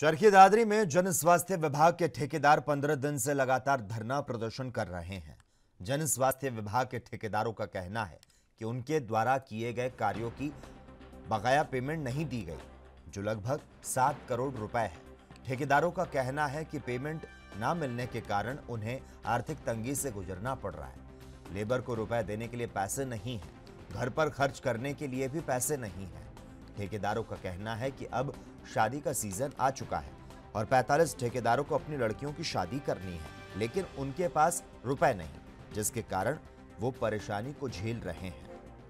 चरखी दादरी में जन स्वास्थ्य विभाग के ठेकेदार 15 दिन से लगातार धरना प्रदर्शन कर रहे हैं। जन स्वास्थ्य विभाग के ठेकेदारों का कहना है कि उनके द्वारा किए गए कार्यों की बकाया पेमेंट नहीं दी गई, जो लगभग 7 करोड़ रुपए है। ठेकेदारों का कहना है कि पेमेंट ना मिलने के कारण उन्हें आर्थिक तंगी से गुजरना पड़ रहा है। लेबर को रुपए देने के लिए पैसे नहीं है, घर पर खर्च करने के लिए भी पैसे नहीं है। ठेकेदारों का कहना है कि अब शादी का सीजन आ चुका है और 45 ठेकेदारों को अपनी लड़कियों की शादी करनी है, लेकिन उनके पास रुपए नहीं, जिसके कारण वो परेशानी को झेल रहे हैं।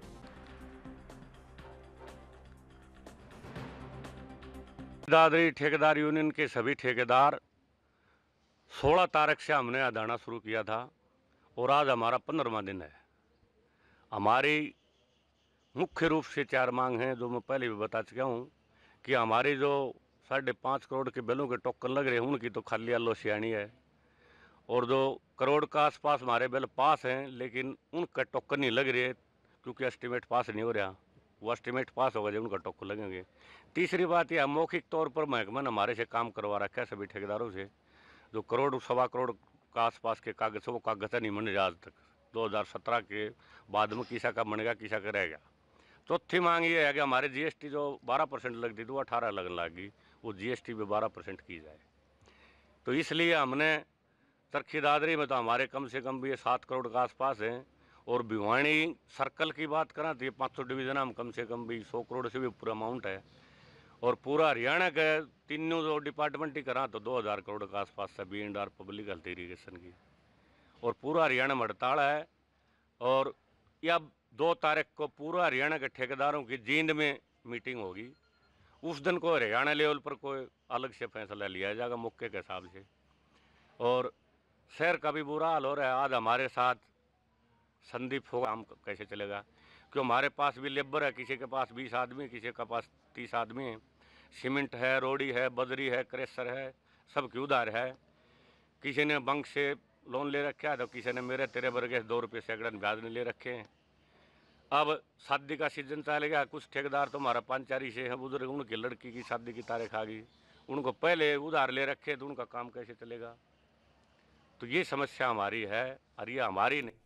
दादरी ठेकेदार यूनियन के सभी ठेकेदार 16 तारीख से हमने धरना शुरू किया था और आज हमारा 15वां दिन है। हमारी मुख्य रूप से 4 मांग हैं, जो मैं पहले भी बता चुका हूँ कि हमारी जो 5.5 करोड़ के बिलों के टोकन लग रहे हैं उनकी तो खाली आलोशियानी है, और जो करोड़ का आसपास हमारे बिल पास हैं लेकिन उनका टोकन नहीं लग रही है क्योंकि एस्टीमेट पास नहीं हो रहा। वो एस्टीमेट पास होगा जब उनका टोकन लगेंगे। तीसरी बात यह मौखिक तौर पर महकमा ने हमारे से काम करवा रखा है सभी ठेकेदारों से, जो करोड़ सवा करोड़ का आसपास के कागज वो कागज नहीं बने आज तक। 2017 के बाद में किसा का बनेगा किसा का रहेगा। चौथी मांग ये है कि हमारे जीएसटी जो 12% लगती थी वो 18 लगने लगी, वो जीएसटी भी 12% की जाए। तो इसलिए हमने चरखी दादरी में तो हमारे कम से कम भी ये 7 करोड़ के आसपास हैं, और भिवानी सर्कल की बात करें तो ये 500 डिवीजन हम कम से कम भी 100 करोड़ से भी पूरा अमाउंट है, और पूरा हरियाणा के तीनों जो डिपार्टमेंट ही करा तो 2000 करोड़ के आसपास से B&R पब्लिक हेल्थ इरीगेशन की, और पूरा हरियाणा में हड़ताल है। और या 2 तारीख को पूरा हरियाणा के ठेकेदारों की जींद में मीटिंग होगी। उस दिन को हरियाणा लेवल पर कोई अलग से फैसला लिया जाएगा मौके के हिसाब से। और शहर का भी बुरा हाल हो रहा है। आज हमारे साथ संदीप हो, काम कैसे चलेगा क्यों हमारे पास भी लेबर है, किसी के पास 20 आदमी, किसी के पास 30 आदमी है। सीमेंट है, रोड़ी है, बजरी है, क्रेशर है, सबकी उधार है। किसी ने बैंक से लोन ले रखा है तो किसी ने मेरे तेरे वर्गे 2 रुपये सैकड़ा ब्याज ने ले रखे हैं। अब शादी का सीजन चल गया, कुछ ठेकेदार तो हमारा पंचायती से है बुजुर्ग, उनकी लड़की की शादी की तारीख आ गई, उनको पहले उधार ले रखे तो उनका काम कैसे चलेगा। तो ये समस्या हमारी है, और ये हमारी नहीं